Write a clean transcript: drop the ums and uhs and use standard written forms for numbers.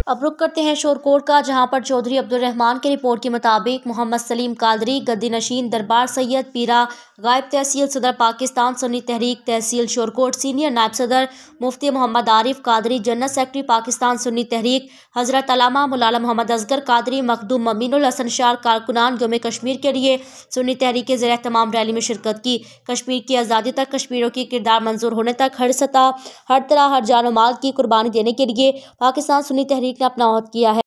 अब रुक करते हैं शोरकोट का, जहां पर चौधरी अब्दुल रहमान की रिपोर्ट के मुताबिक मोहम्मद सलीम कादरी गद्दी नशीन दरबार सैयद पीरा गायब तहसील सदर पाकिस्तान सुन्नी तहरीक तहसील शोरकोट सीनियर नायब सदर मुफ्ती मोहम्मद आरिफ कादरी जनरल सेक्रेटरी पाकिस्तान सुन्नी तहरीक हजरत अल्लामा मौलाना मोहम्मद असगर कादरी मखदूम ममीनुल हसन शाह कारकुनान यौम कश्मीर के लिए सुन्नी तहरीक के ज़रिए तमाम रैली में शिरकत की। कश्मीर की आज़ादी तक कश्मीरियों की किरदार मंजूर होने तक हर सतह हर तरह हर जान और माल की कुर्बानी देने के लिए पाकिस्तान सुन्नी तहरीक ने अपना ओहद किया है।